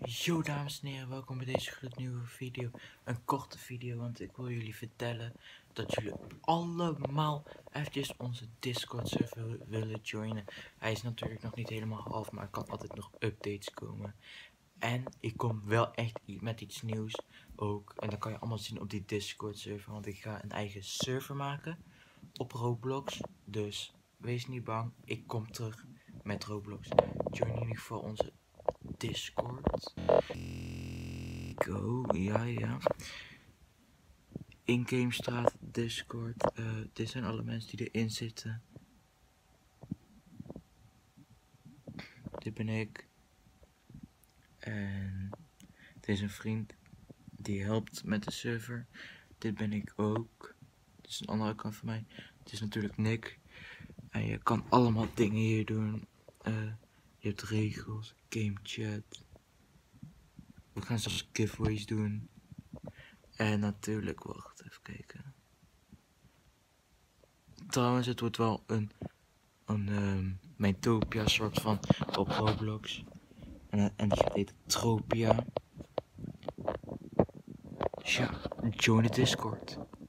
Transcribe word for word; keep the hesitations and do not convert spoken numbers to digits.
Yo dames en heren, welkom bij deze gloednieuwe video. Een korte video, want ik wil jullie vertellen dat jullie allemaal eventjes onze Discord server willen joinen. Hij is natuurlijk nog niet helemaal af, maar er kan altijd nog updates komen. En ik kom wel echt met iets nieuws ook. En dat kan je allemaal zien op die Discord server, want ik ga een eigen server maken op Roblox. Dus wees niet bang, ik kom terug met Roblox. Join in ieder geval onze Discord. Go, ja, ja. In-game straat, Discord. Uh, dit zijn alle mensen die erin zitten. Dit ben ik. En dit is een vriend die helpt met de server. Dit ben ik ook. Dit is een andere kant van mij. Dit is natuurlijk Nick. En je kan allemaal dingen hier doen. Uh, je hebt regels, game chat. We gaan zelfs giveaways doen. En natuurlijk, wacht, even kijken. Trouwens, het wordt wel een, een um, Mytopia soort van op Roblox. En, en die gaat heten Tropia. Dus ja, join de Discord.